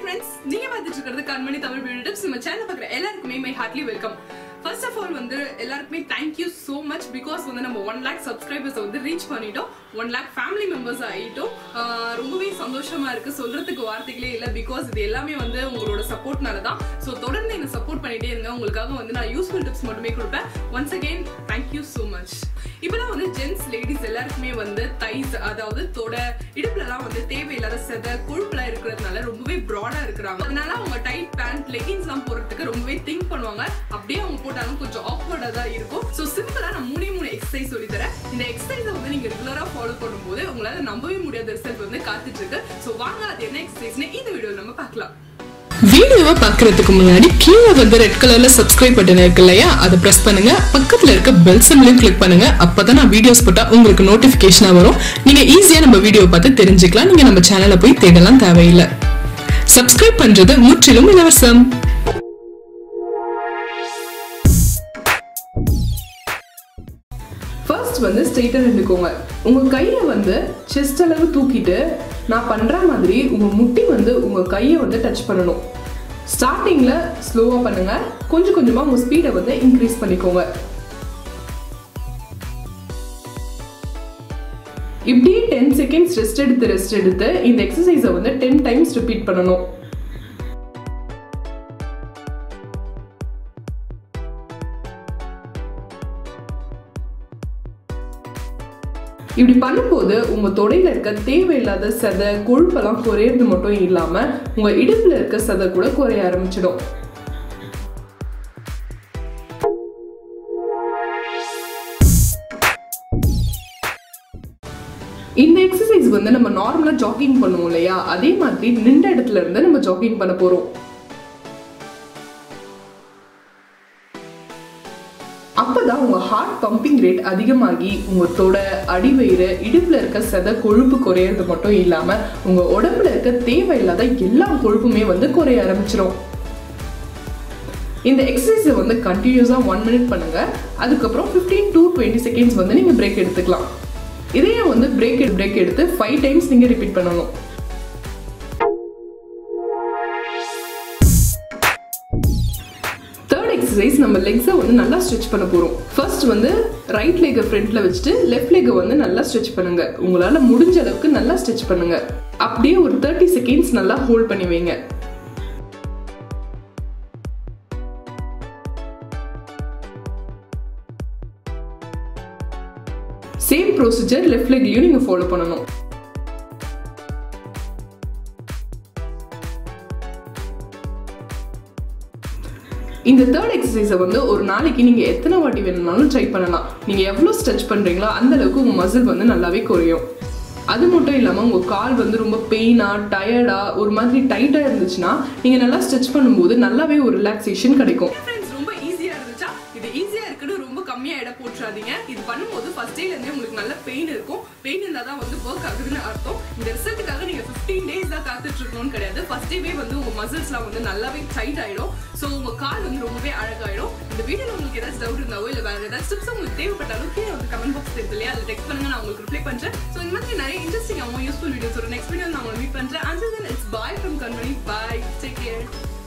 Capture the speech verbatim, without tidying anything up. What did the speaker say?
friends, நீங்க பார்த்துட்டு இருக்கிறது கண்மணி தமிழ் வீடியோ டிப்ஸ். நம்ம சேனல் பார்க்குற எல்லாருக்குமே my heartly welcome. First of all வந்து எல்லாருக்குமே thank you so much because வந்து நம்ம one lakh subscribers வந்து ரீச் பண்ணிட்டோம். one lakh family members ஆயிட்டோம். ரொம்பவே சந்தோஷமா இருக்கு, சொல்றதுக்கு வார்த்தைகளே இல்ல. பிகாஸ் இது எல்லாமே வந்து உங்களோட சப்போர்ட்னால தான். ஸோ தொடர்ந்து என்ன சப்போர்ட் பண்ணிட்டே இருங்க. உங்களுக்காக வந்து நான் யூஸ்ஃபுல் டிப்ஸ் மட்டுமே கொடுப்பேன். Once again thank you so much. இப்பெல்லாம் வந்து ஜென்ட்ஸ் லேடிஸ் எல்லாருக்குமே வந்து தைஸ், அதாவது தொட இடுப்புலலாம் வந்து தேவையில்லாத செதை கொழுப்புலாம் இருக்கிறதுனால ரொம்பவே ப்ராடா இருக்கிறாங்க. அதனால அவங்க டைட் பேண்ட் லெகின்ஸ் எல்லாம் போடுறதுக்கு ரொம்பவே திங்க் பண்ணுவாங்க. அப்படியே அவங்க போட்டாலும் கொஞ்சம் ஆக்வர்டா தான் இருக்கும். ஸோ சிம்பிளா நான் மூணு மூணு எக்ஸசைஸ் சொல்லி தரேன். இந்த எக்ஸசைஸை வந்து நீங்க ரெகுலரா ஃபாலோ பண்ணும்போது உங்களால நம்பவே முடியாத ரிசல்ட் வந்து காத்துட்டு இருக்கு. ஸோ வாங்க அது என்ன எக்ஸசைஸ்னு இந்த வீடியோல நம்ம பார்க்கலாம். வீடியோவை பார்க்கறதுக்கு முன்னாடி கீழே வந்து ரெட் கலர்ல சப்ஸ்கிரைப் பட்டன் இருக்கு இல்லையா, அதை பிரஸ் பண்ணுங்க. பக்கத்துல இருக்க பெல் சிம்பலையும் கிளிக் பண்ணுங்க. அப்பதான் நான் வீடியோஸ் போட்டா உங்களுக்கு நோட்டிபிகேஷனா வரும். நீங்க ஈஸியா நம்ம வீடியோ பார்த்து தெரிஞ்சுக்கலாம். நீங்க நம்ம சேனலை போய் தேடலாம் தேவையில்லை. சப்ஸ்கிரைப் பண்றது முற்றிலும் இலவசம். ஃபர்ஸ்ட் வந்து ஸ்ட்ரெயிட்டா நின்னுக்கோங்க. உங்க கையை வந்து செஸ்ட் அளவு தூக்கிட்டு நான் பண்ற மாதிரி உங்க முட்டி வந்து உங்க கையை வந்து டச் பண்ணணும். ஸ்டார்டிங்ல ஸ்லோவா பண்ணுங்க, கொஞ்சம் கொஞ்சமா உங்க ஸ்பீடை வந்து இன்க்ரீஸ் பண்ணிக்கோங்க. இப்படி டென் செகண்ட்ஸ் ரெஸ்ட் எடுத்து ரெஸ்ட் எடுத்து இந்த எக்ஸசைஸை வந்து டென் டைம்ஸ் ரிப்பீட் பண்ணணும். இப்படி பண்ணும்போது உங்க தொடையில இருக்க தேவையில்லாத சதை கொழுப்பெல்லாம் குறையிறது மட்டும் இல்லாம உங்க இடுப்புல இருக்க சதை கூட குறைய ஆரம்பிச்சிடும். இந்த எக்ஸசைஸ் வந்து நம்ம நார்மலா ஜாகிங் பண்ணுவோம் இல்லையா, அதே மாதிரி நின்ற இடத்துல இருந்து நம்ம ஜாகிங் பண்ண போறோம். அப்பதான் உங்க ஹார்ட் பம்பிங் ரேட் அதிகமாகி உங்க தொட, அடிவயிறு, இடுப்புல இருக்க சதை கொழுப்பு குறையிறது மட்டும் இல்லாம உங்க உடம்புல இருக்க தேவையில்லாத எல்லா கொழுப்புமே வந்து குறைய ஆரம்பிச்சிடும். இந்த எக்ஸசைஸை வந்து கண்டினியூஸா ஒன் மினிட் பண்ணுங்க. அதுக்கப்புறம் பிப்டீன் டு டுவெண்ட்டி செகண்ட்ஸ் வந்து நீங்க பிரேக் எடுத்துக்கலாம். இதையே வந்து பிரேக் பிரேக் எடுத்து ஃபைவ் டைம்ஸ் நீங்க ரிப்பீட் பண்ணணும். எக்ஸசைஸ் நம்ம லெக்ஸை வந்து நல்லா ஸ்ட்ரெச் பண்ண போறோம். ஃபர்ஸ்ட் வந்து ரைட் லெக்கை ஃப்ரண்ட்ல வச்சுட்டு லெஃப்ட் லெக்கை வந்து நல்லா ஸ்ட்ரெச் பண்ணுங்க. உங்களால முடிஞ்ச அளவுக்கு நல்லா ஸ்ட்ரெச் பண்ணுங்க. அப்படியே ஒரு தேர்ட்டி செகண்ட்ஸ் நல்லா ஹோல்ட் பண்ணி வைங்க. சேம் ப்ரொசீஜர் லெஃப்ட் லெக்லயும் நீங்க ஃபாலோ பண்ணணும். இந்த தேர்ட் எக்ஸசைஸை வந்து ஒரு நாளைக்கு நீங்க எத்தனை வாட்டி வேணும்னாலும் ட்ரை பண்ணலாம். நீங்க எவ்வளவு ஸ்ட்ரெச் பண்றீங்களோ அந்த அளவுக்கு உங்க மசில் வந்து நல்லாவே குறையும். அது மட்டும் இல்லாம உங்க கால் வந்து ரொம்ப பெயினா, டயர்டா, ஒரு மாதிரி டைட்டா இருந்துச்சுன்னா நீங்க நல்லா ஸ்ட்ரெச் பண்ணும்போது நல்லாவே ஒரு ரிலாக்ஸேஷன் கிடைக்கும். ரொம்ப ஈஸியா இருந்துச்சா? இது ஈஸியா இருக்குன்னு ரொம்ப கம்மியா இட போட்டுறாதீங்க. இது பண்ணும்போது ஃபர்ஸ்ட் டேல இருந்தே உங்களுக்கு நல்ல பெயின் இருக்கும். பெயின் இருந்தா தான் வந்து ஒர்க் ஆகுதுன்னு அர்த்தம். இந்த ரிசல்ட்டுக்காக நீங்க பிப்டீன் டேஸ் தான் காத்துட்டு இருக்கணும்னு கிடையாது. ஃபர்ஸ்ட் டேவே வந்து உங்க மசில்ஸ்லாம் வந்து நல்லாவே டைட் ஆயிடும். ஸோ உங்க கால் வந்து ரொம்பவே அழகாயிடும். இந்த வீடியோல உங்களுக்கு ஏதாச்சும் டவுட் இருந்தாவோ இல்லை வேற ஏதாச்சும் டிப்ஸ் உங்களுக்கு தேவைப்பட்டாலும் கீழே வந்து கமெண்ட் பாக்ஸ் இருக்கு இல்லையா, அதில் டெக்ஸ்ட் பண்ணுங்க, நான் உங்களுக்கு ரிப்ளை பண்றேன். ஸோ இந்த மாதிரி நிறைய இன்ட்ரெஸ்டிங்காகவும் யூஸ்ஃபுல் வீடியோஸ் ஒரு நெக்ஸ்ட் வீடியோ நான் உங்களை மீட் பண்றேன். Until then, it's bye from Kanmani. Bye. Take care.